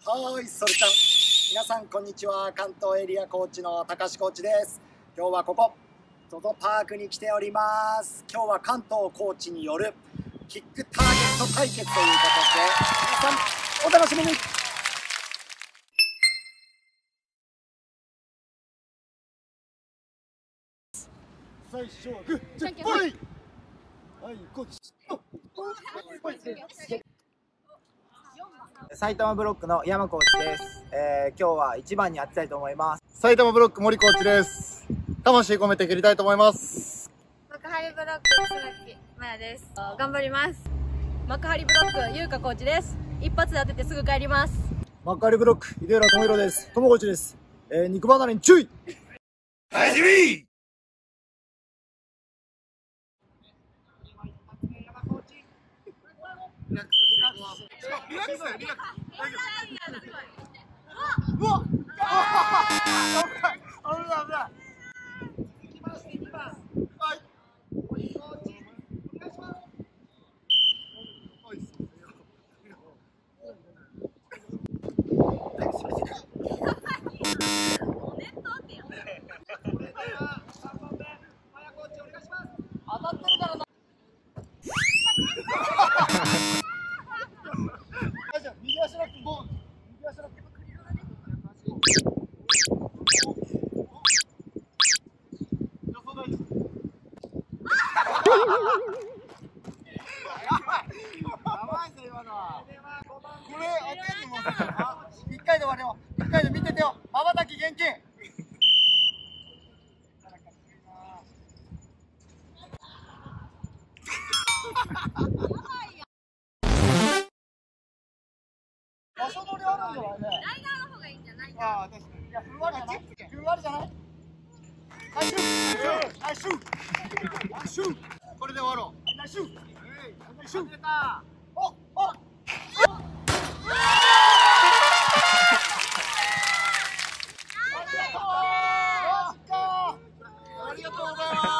はい、それちゃん。皆さんこんにちは。関東エリアコーチの高橋コーチです。今日はここZOZOパークに来ております。今日は関東コーチによるキックターゲット対決という形で、皆さんお楽しみに。最初はグーじゃんけんぽい。はい、コーチ。 埼玉ブロックの山コーチです。今日は1番に当てたいと思います。 埼玉ブロック森コーチです。魂込めて蹴りたいと思います。 幕張ブロック椿まやです。頑張ります。 幕張ブロック優香コーチです。一発で当ててすぐ帰ります。 幕張ブロック井浦智弘です。友コーチです。肉離れに注意。 大事み。リラックス。うわっ。一回で終わるよ。一回で見ててよ。瞬き厳禁。場所取りあるんじゃないね。 ライダーの方がいいんじゃない？ ああ、確かに。 いや、ふんわりじゃない？ふんわりじゃない？はい、シュー。はい、シュー。はい、シュー。 これで終わろう。 はい、シュー。はい、シュー。 お、お。ありがとうございます。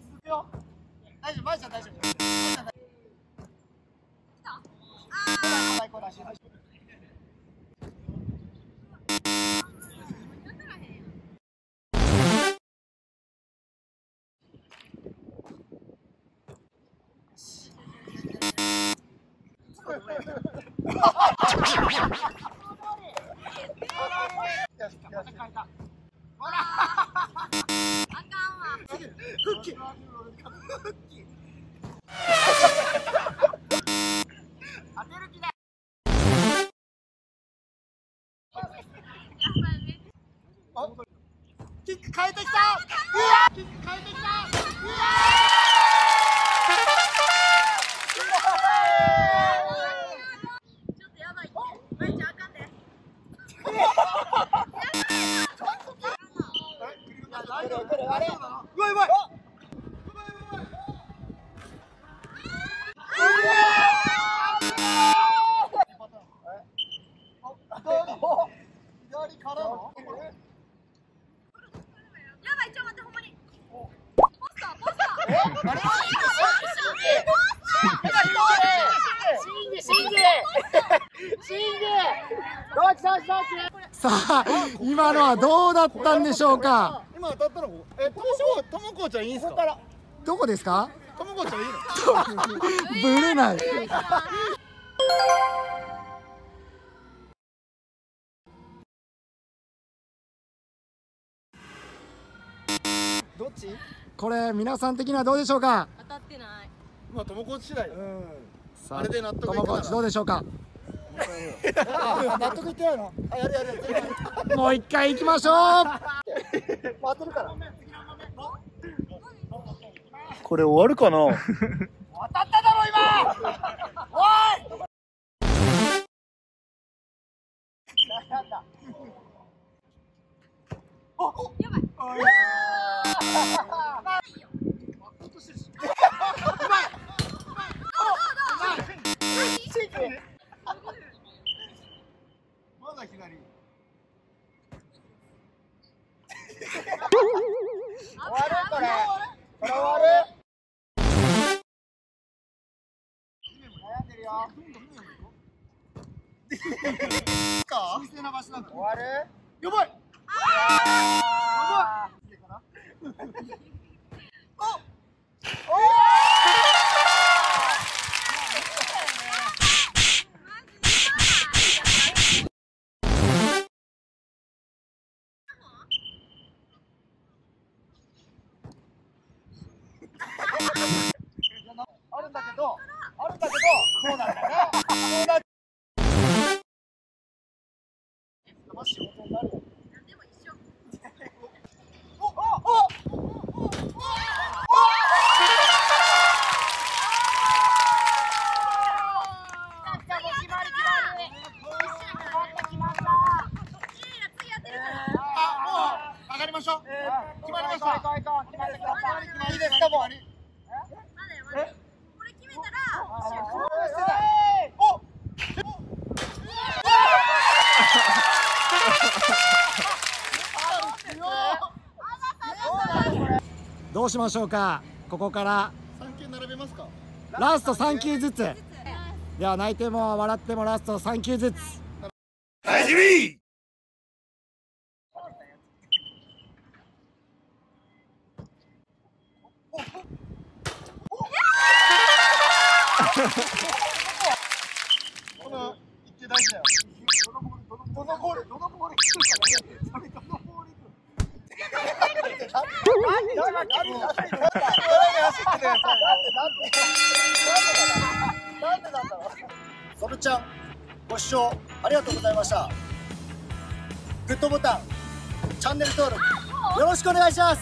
続くよ。大丈夫、まいちゃん大丈夫。キック変えてきた。キック変えてきた。 ちょっとやばいって。まいちゃんあかんで。 あれうまいうまい。左からの。 やばい、ちょっと待って、ほんまに。ポスター、ポスター。 さあ、今のはどうだったんでしょうか。 今当たったのここ。ともこちゃんいいんすか。 どこですか。 ともこちゃんいいの。 ぶれない。 どっち。 これ皆さん的にはどうでしょうか。 当たってない。 まあともこ次第。 さあ、 あれで納得いくなら友コーチどうでしょうか。 納得いってないの？あ、やる。 もう一回行きましょう。 当てるから。 これ終わるかな。 当たっただろ今。おい。なんだ。お、やばい。 まだ左。 終わるこれ。これ終わる。悩んでるよ。 か？神聖な場所なんだ。 終わる？ やばい。 あるんだけど、そうなんだよね。そうなっ仕事になる。 でも一緒。次やってるから。 あ、もう上がりましょう。決まりました。 行こう。決まりました。 いいですか、もう。 まだよまだよ。これ決めたら。 お。 どうしましょうか。ここから 3球並べますか。 ラスト3球ずつ。では泣いても笑ってもラスト3球ずつ。 この一球大事だよ。どのボール来るかね。それどのボールソルちゃん、ご視聴ありがとうございました。グッドボタン、チャンネル登録よろしくお願いします。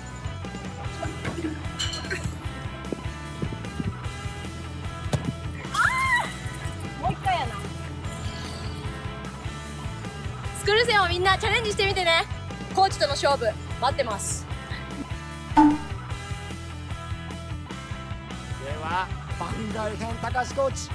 もう一回やな。スクール戦をみんなチャレンジしてみてね。コーチとの勝負待ってます。 では番外編高橋コーチ。